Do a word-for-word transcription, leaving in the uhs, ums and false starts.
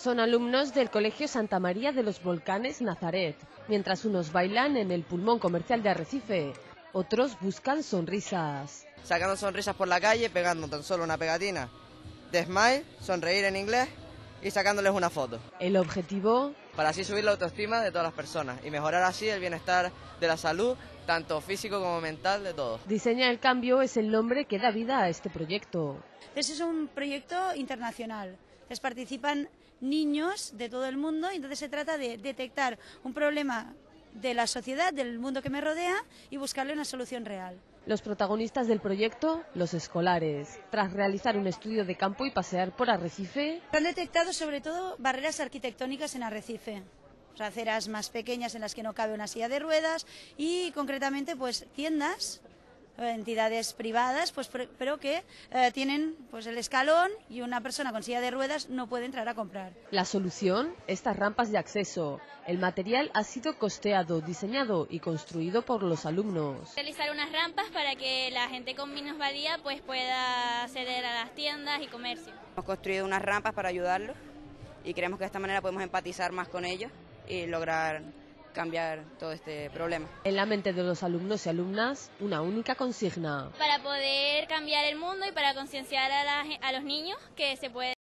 Son alumnos del Colegio Santa María de los Volcanes Nazaret. Mientras unos bailan en el pulmón comercial de Arrecife, otros buscan sonrisas. Sacando sonrisas por la calle, pegando tan solo una pegatina de smile, sonreír en inglés y sacándoles una foto. El objetivo, para así subir la autoestima de todas las personas y mejorar así el bienestar de la salud, tanto físico como mental, de todos. Diseña el Cambio es el nombre que da vida a este proyecto. Este es un proyecto internacional. Entonces participan niños de todo el mundo y entonces se trata de detectar un problema de la sociedad, del mundo que me rodea y buscarle una solución real. Los protagonistas del proyecto, los escolares. Tras realizar un estudio de campo y pasear por Arrecife, Han detectado sobre todo barreras arquitectónicas en Arrecife. O sea, aceras más pequeñas en las que no cabe una silla de ruedas y concretamente pues tiendas, entidades privadas, pues pero que eh, tienen pues el escalón y una persona con silla de ruedas no puede entrar a comprar. La solución, estas rampas de acceso. El material ha sido costeado, diseñado y construido por los alumnos. Realizar unas rampas para que la gente con minusvalía pues pueda acceder a las tiendas y comercio. Hemos construido unas rampas para ayudarlos y creemos que de esta manera podemos empatizar más con ellos y lograr cambiar todo este problema. En la mente de los alumnos y alumnas, una única consigna. Para poder cambiar el mundo y para concienciar a, la, a los niños que se puede